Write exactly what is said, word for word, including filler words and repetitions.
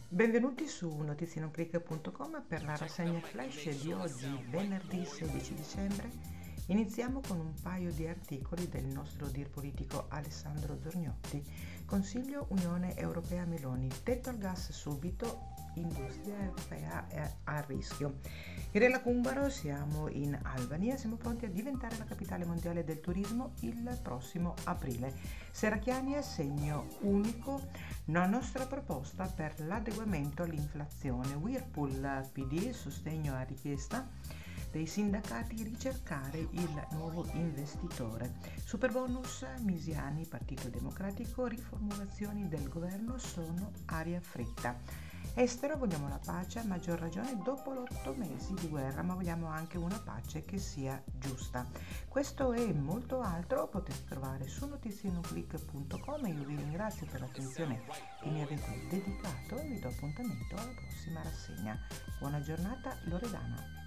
Benvenuti su notizianoclick punto com per la rassegna flash di oggi, venerdì sedici dicembre. Iniziamo con un paio di articoli del nostro dir politico Alessandro Zorgnotti. Consiglio Unione Europea Meloni, tetto al gas subito, industria europea è a rischio. Irela Cumbaro, siamo in Albania, siamo pronti a diventare la capitale mondiale del turismo il prossimo aprile. Serracchiani è segno unico, la nostra proposta per l'adeguamento all'inflazione. Whirlpool P D, sostegno a richiesta dei sindacati, ricercare il nuovo investitore. Superbonus, Misiani, Partito Democratico, riformulazioni del governo sono aria fritta. Estero, vogliamo la pace, a maggior ragione dopo l'otto mesi di guerra, ma vogliamo anche una pace che sia giusta. Questo e molto altro potete trovare su notizianoclick punto com. Io vi ringrazio per l'attenzione che mi avete dedicato e vi do appuntamento alla prossima rassegna. Buona giornata, Loredana.